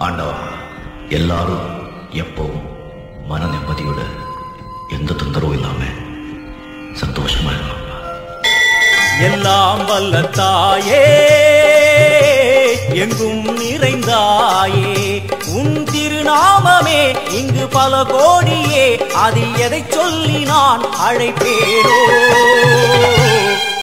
ஆண்டவா, எல்லாரும் எப்பவும் மன நிம்மதியோட எந்த தொந்தரவும் இல்லாம சந்தோஷமா இருக்கணும். எல்லாம் வல்ல தாயே, எங்கும் நிறைந்தாயே, உன் திருநாமமே இங்கு பல கோடியே, அது எதை சொல்லி நான் அழைப்பேனோ.